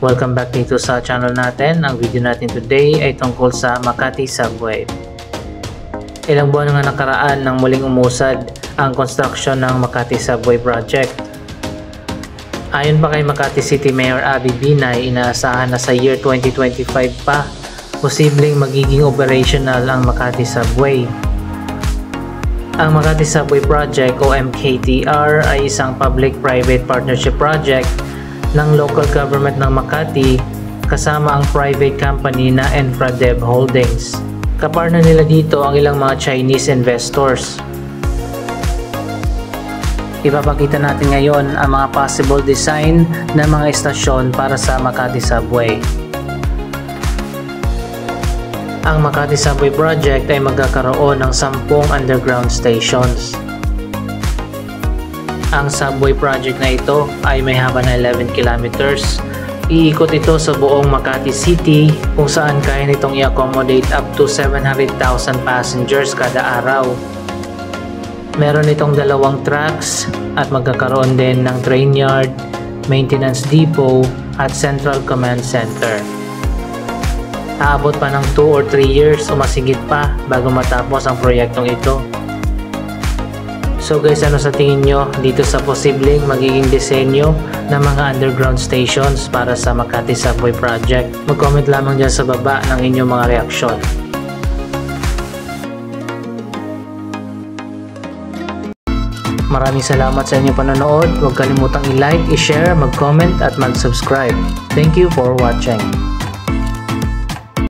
Welcome back dito sa channel natin. Ang video natin today ay tungkol sa Makati Subway. Ilang buwan nga nakaraan nang muling umusad ang construction ng Makati Subway project. Ayon pa kay Makati City Mayor Abigail Binay, inaasahan na sa year 2025 pa posibleng magiging operational ang Makati Subway. Ang Makati Subway Project o MkTr ay isang public-private partnership project ng local government ng Makati kasama ang private company na Infradev Holdings. Kapartner nila dito ang ilang mga Chinese investors. Ipapakita natin ngayon ang mga possible design ng mga estasyon para sa Makati Subway. Ang Makati Subway Project ay magkakaroon ng 10 underground stations. Ang subway project na ito ay may haba na 11 kilometers. Iikot ito sa buong Makati City kung saan kaya nitong i-accommodate up to 700,000 passengers kada araw. Meron itong 2 tracks at magkakaroon din ng train yard, maintenance depot at central command center. Aabot pa ng 2 or 3 years o masigit pa bago matapos ang proyektong ito. So guys, ano sa tingin nyo dito sa posibleng magiging disenyo ng mga underground stations para sa Makati Subway Project? Mag-comment lamang dyan sa baba ng inyong mga reaksyon. Maraming salamat sa inyong panonood. Huwag kalimutang i-like, i-share, mag-comment at mag-subscribe. Thank you for watching.